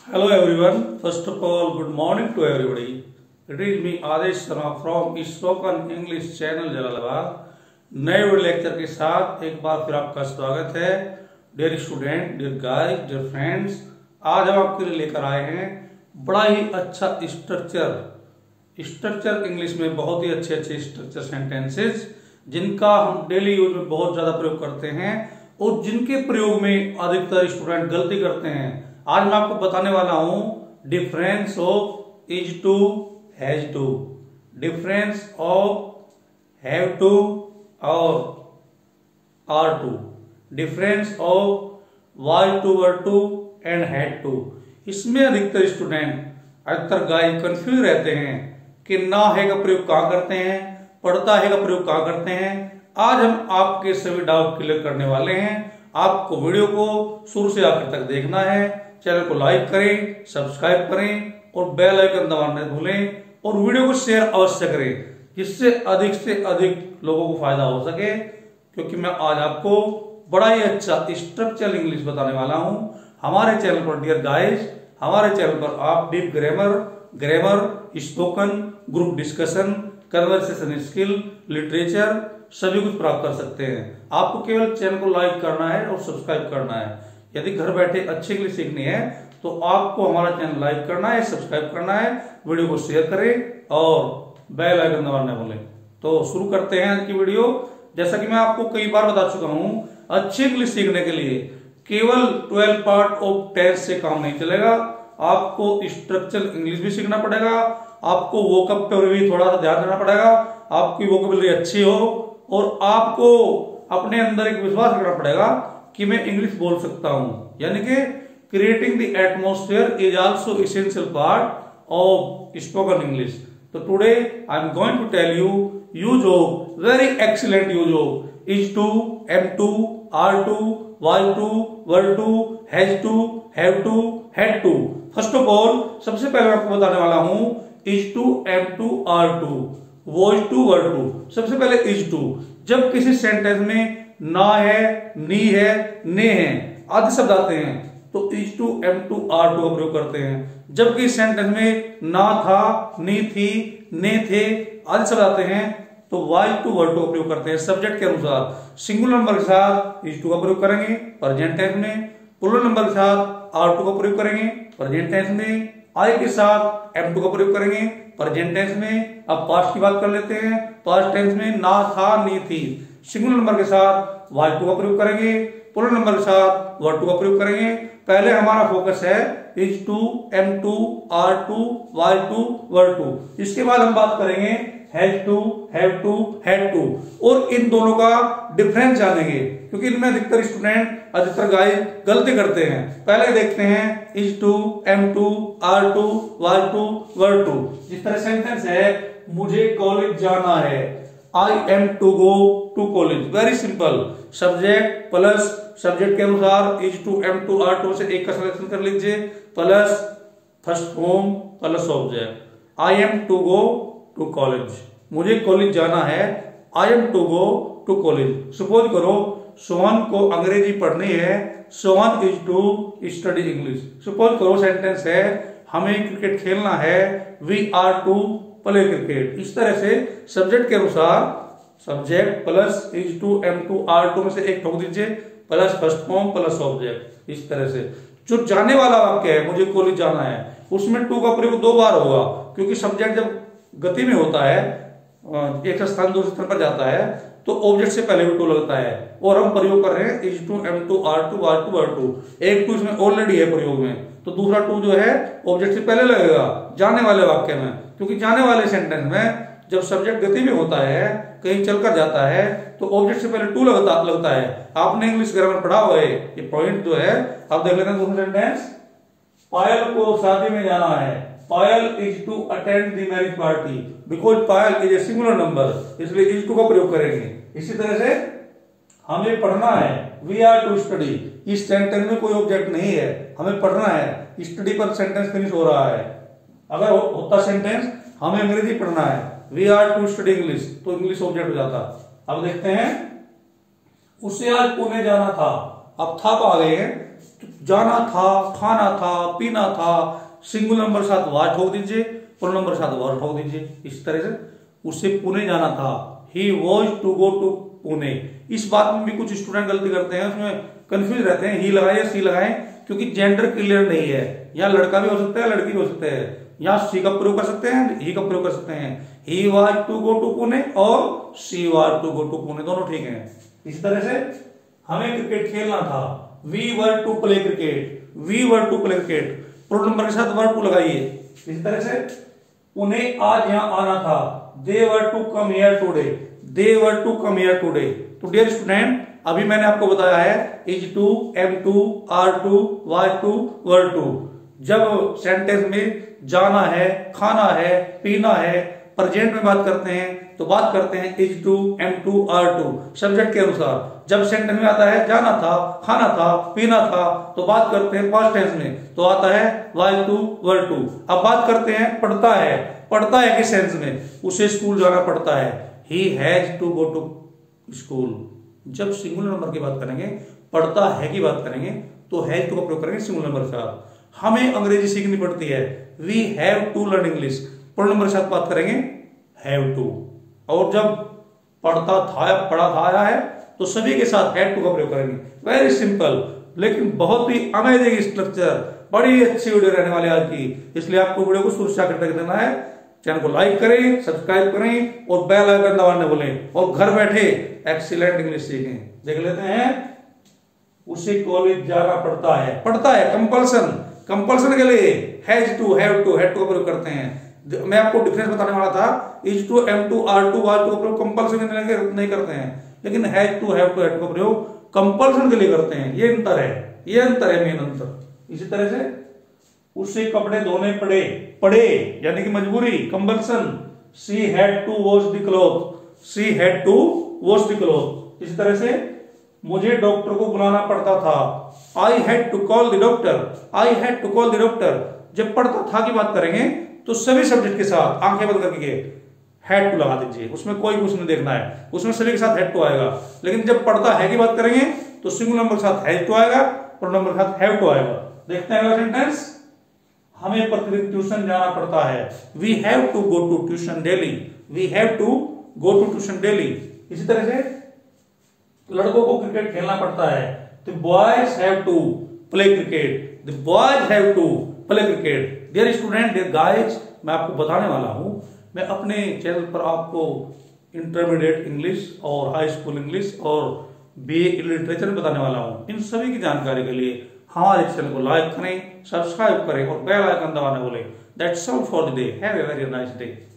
Hello everyone. First of all, good morning to everybody. It is me Adesh Sharma from spoken English channel jalalabad. नए video lecture के साथ एक बार फिर आपका स्वागत है। Dear student, dear guys, dear friends, आज हम आपके लिए लेकर आए हैं बड़ा ही अच्छा स्ट्रक्चर इंग्लिश में बहुत ही अच्छे स्ट्रक्चर सेंटेंसेस जिनका हम डेली यूज में बहुत ज्यादा प्रयोग करते हैं और जिनके प्रयोग में अधिकतर स्टूडेंट गलती करते हैं। आज मैं आपको बताने वाला हूं difference of is to, has to, difference of have to और are to, difference of was to, were to and had to. इसमें अधिकतर स्टूडेंट अधिकतर गाइस कंफ्यूज रहते हैं कि ना है का प्रयोग कहां करते हैं, पढ़ता है का प्रयोग कहां करते हैं। आज हम आपके सभी डाउट क्लियर करने वाले हैं। आपको वीडियो को शुरू से आखिर तक देखना है। चैनल को लाइक करें, सब्सक्राइब करें और बेल आइकन दबाना न भूलें और वीडियो को शेयर अवश्य करें जिससे अधिक लोगों को फायदा हो सके, क्योंकि मैं आज आपको बड़ा ही अच्छा स्ट्रक्चरल इंग्लिश बताने वाला हूं। हमारे चैनल पर डियर गाइस, हमारे चैनल पर आप deep grammar, spoken, group discussion, conversation skill, literature सभी कुछ प्राप्त कर सकते हैं। आपको केवल चैनल को लाइक करना है और सब्सक्राइब करना है। यदि घर बैठे अच्छी इंग्लिश सीखनी है तो आपको हमारा चैनल लाइक करना है, सब्सक्राइब करना है, वीडियो को शेयर करें और बेल आइकन दबाना न भूलें। तो शुरू करते हैं आज की वीडियो। जैसा कि मैं आपको कई बार बता चुका हूं, अच्छी इंग्लिश सीखने के लिए केवल 12 पार्ट ऑफ 10 से काम नहीं चलेगा। आपको स्ट्रक्चरल इंग्लिश भी सीखना पड़ेगा, आपको वोकैबुलरी भी थोड़ा सा ध्यान देना पड़ेगा, आपकी वोकैबुलरी अच्छी हो और आपको अपने अंदर एक विश्वास रखना पड़ेगा कि मैं इंग्लिश बोल सकता हूं। यानी कि creating the atmosphere is also essential part of spoken English. तो today I am going to tell you use of very excellent use of is to, am to, are to, was to, were to, has to, have to, had to. First of all सबसे पहले मैं आपको बताने वाला हूं is to, am to, are to, was to, were to. सबसे पहले is to. जब किसी सेंटेंस में ना है, नी है, ने है आदि शब्द आते हैं तो is to, am to, are to का प्रयोग करते हैं। जबकि सेंटेंस में ना था, नी थी, ने थे आदि शब्द आते हैं तो वाज टू, वर टू का प्रयोग करते हैं। सब्जेक्ट के अनुसार सिंगुलर नंबर के साथ इज टू का प्रयोग करेंगे प्रेजेंट टेंस में, प्लूरल नंबर के साथ आर टू का प्रयोग करेंगे प्रेजेंट टेंस में, आई के साथ एम टू का प्रयोग करेंगे प्रेजेंट टेंस में। अब पास्ट की बात कर लेते हैं। पास्ट टेंस में ना था, नी थी, सिंगुलर नंबर के साथ वाज टू का प्रयोग करेंगे, प्लूरल नंबर के साथ वर टू का प्रयोग करेंगे। पहले हमारा फोकस है is to, am to, are to, was to, were to. इसके बाद हम बात करेंगे has to, have to, had to और इन दोनों का डिफरेंस जानेंगे, क्योंकि इनमें अधिकतर स्टूडेंट अधिकतर गाइस गलती करते हैं। पहले देखते हैं is to, am to, are to, was to, were to. जिस तरह सेंटेंस है मुझे कॉलेज जाना है, I am to go to college. Very simple. Subject plus subject के अनुसार is to, am to, are to से एक का सिलेक्शन कर लीजिए plus first form plus object. I am to go to college, मुझे कॉलेज जाना है, I am to go to college. Suppose करो सोहन को अंग्रेजी पढ़नी है, Sohan is to study English. Suppose करो सेंटेंस है हमें क्रिकेट खेलना है, we are to play cricket. इस तरह से सब्जेक्ट के अनुसार subject plus is to, am to, are to में से एक ठोक दीजिए plus first form plus object. इस तरह से जो जाने वाला वाक्य है मुझे कॉलेज जाना है उसमें टू का प्रयोग 2 बार होगा, क्योंकि सब्जेक्ट जब गति में होता है एक स्थान दूसरे स्थान पर जाता है तो ऑब्जेक्ट से पहले भी टू लगता है और हम प्रयोग कर रहे हैं is to, am to, are to, was to, were to. एक टू इसमें ऑलरेडी है प्रयोग में तो दूसरा टू जो है ऑब्जेक्ट से पहले लगेगा जाने वाले वाक्य में, क्योंकि जाने वाले सेंटेंस में जब सब्जेक्ट गति में होता है कहीं चलकर जाता है तो ऑब्जेक्ट से पहले टू लगता है। आपने इंग्लिश ग्रामर पढ़ा हुआ है ये पॉइंट जो है। अब देख लेते हैं दूसरा सेंटेंस। पायल को शादी में जाना है, Payal is to attend the marriage party, because Payal is a singular number इसलिए इज टू का प्रयोग करेंगे। इसी तरह से हमें पढ़ना है, वी आर टू स्टडी। इस सेंटेंस में कोई ऑब्जेक्ट नहीं है, हमें पढ़ना है, स्टडी पर सेंटेंस फिनिश हो रहा है। अगर होता सेंटेंस हमें अंग्रेजी पढ़ना है, we are to study English, तो इंग्लिश ऑब्जेक्ट हो जाता। अब देखते हैं उसे आज पुणे जाना था। अब था तो आ गए हैं जाना था, खाना था, पीना था, सिंगल नंबर के साथ वाज ठोक दीजिए, प्रोनाउन नंबर के साथ वाज ठोक दीजिए। इस तरह से उसे पुणे जाना था, he was to go to Pune. इस बात में भी कुछ स्टूडेंट गलती करते हैं, उसमें कंफ्यूज रहते हैं, ही लगाए या सी लगाएं, क्योंकि जेंडर क्लियर नहीं है। यहाँ लड़का भी हो सकता है, लड़की भी हो सकता है। यहाँ सी का प्रयोग कर सकते हैं, ही का प्रयोग कर सकते हैं। He was to go to Pune और she was to go to Pune, दोनों ठीक है। इसी तरह से हमें क्रिकेट खेलना था, we were to play cricket, we were to play cricket, pronoun number के साथ वर टू लगाइए। इसी तरह से उन्हें आज यहाँ आना था, they were to come here today, they were to come here today. तो डियर स्टूडेंट, अभी मैंने आपको बताया है is to, am to, are to, was to, were to. जब सेंटेंस में जाना है, खाना है, पीना है, प्रेजेंट में बात करते हैं तो बात करते हैं is to, am to, are to, subject के अनुसार। जब सेंटेंस में आता है जाना था, खाना था, पीना था, तो बात करते हैं पास्ट टेंस में, तो आता है वाज टू, वर टू। अब बात करते हैं पढ़ता है, पढ़ता है किस सेंस में, उसे स्कूल जाना पड़ता है, he has to go to school. जब सिंगुलर नंबर की बात करेंगे, पढ़ता है की बात करेंगे, तो हैज टू का प्रयोग करेंगे सिंगुलर नंबर के साथ। हमें अंग्रेजी सीखनी पड़ती है, we have to learn English, pronoun number के साथ बात करेंगे हैव टू। और जब पढ़ता था या पढ़ा था आया है, तो सभी के साथ हैड टू का प्रयोग करेंगे। वेरी सिंपल, लेकिन बहुत ही अमेजिंग स्ट्रक्चर, बड़ी अच्छी वीडियो रहने वाली आज की, इसलिए आपको वीडियो को शुरू से आखिर तक देना है। चैनल को लाइक करें, सब्सक्राइब करें और बेल आइकन दबाने बोलें, और घर बैठे एक्सीलेंट इंग्लिश सीखें। देख लेते हैं, उसे कॉलेज जाना पड़ता है, पड़ता है कंपल्सन, कंपल्सन के लिए has to, have to, had to का प्रयोग करते हैं। मैं आपको डिफरेंस बताने वाला था, is to, am to, are to, was to का प्रयोग कंपल्सन नहीं करते हैं, लेकिन has to, have to, had to का प्रयोग कंपल्सन के लिए करते हैं। ये अंतर है, ये अंतर है, मेन अंतर। इसी तरह से उसे कपड़े धोने पड़े, पड़े यानी कि मजबूरी, compulsion, she had to wash the cloth, she had to wash the cloth. इसी तरह से मुझे डॉक्टर को बुलाना पड़ता था, I had to call the doctor, I had to call the doctor. जब पढ़ता था की बात करेंगे तो सभी सब्जेक्ट के साथ आंखें बंद करके हैड टू लगा दीजिए, उसमें कोई कुछ नहीं देखना है, उसमें सभी के साथ हैड टू आएगा। लेकिन जब पढ़ता है की बात करेंगे तो सिंगल नंबर के साथ हैज टू आएगा, प्रोनाउन नंबर के साथ हैव टू आएगा। देखते हैं अगला सेंटेंस, हमें प्रतिदिन ट्यूशन जाना पड़ता है, we have to go to tuition daily, we have to go to tuition daily. इसी तरह से लड़कों को क्रिकेट खेलना पड़ता है, the boys have to play cricket, the boys have to play cricket. Dear student, dear guys, मैं आपको बताने वाला हूं, मैं अपने चैनल पर आपको इंटरमीडिएट इंग्लिश और हाई स्कूल इंग्लिश और बीए लिटरेचर बताने वाला हूं। इन सभी की जानकारी के लिए हमारे चैनल को लाइक करें, सब्सक्राइब करें और बेल आइकन दबाने बोले। That's all for the day, have a very nice day.